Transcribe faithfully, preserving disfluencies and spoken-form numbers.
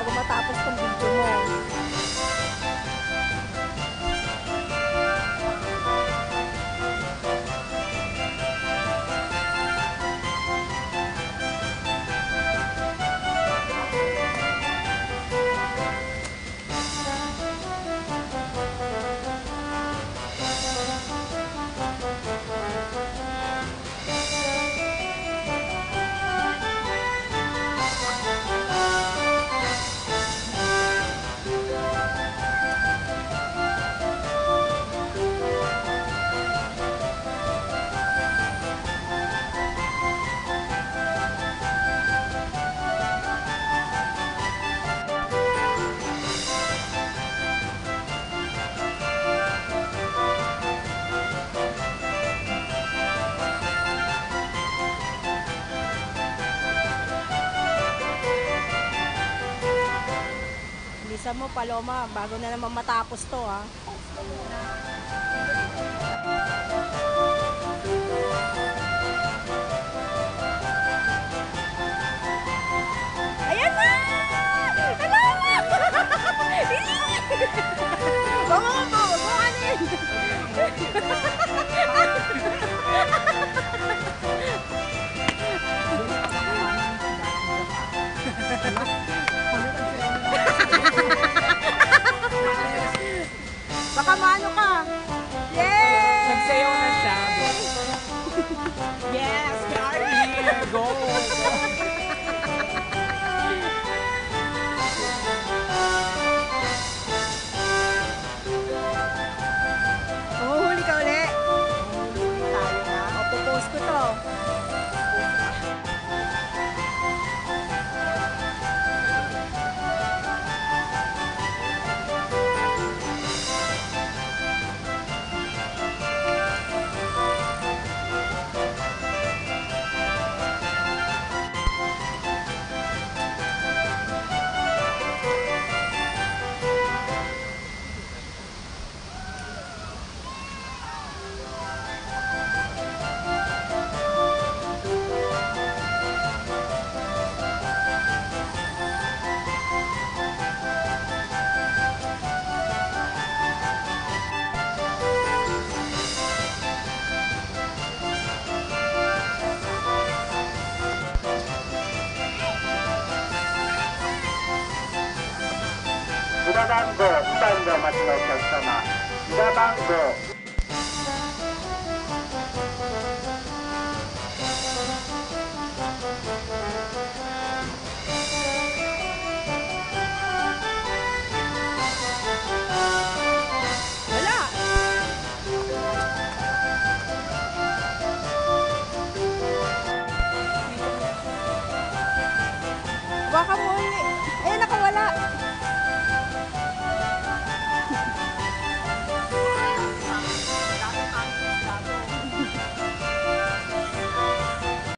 bago matapos tong video mo. Bilisan mo, Paloma, bago na naman matapos to, ha. Ayan na! Paloma! Bango mo, bangonin! Baka maano ka. Yay! Nagsayaw na siya. Yes, we are here. Go! Mahuhuli ka uli. Tayo na. O, pupost ko to. 裏番号にばんでお待ちのお客様、裏番号 Baka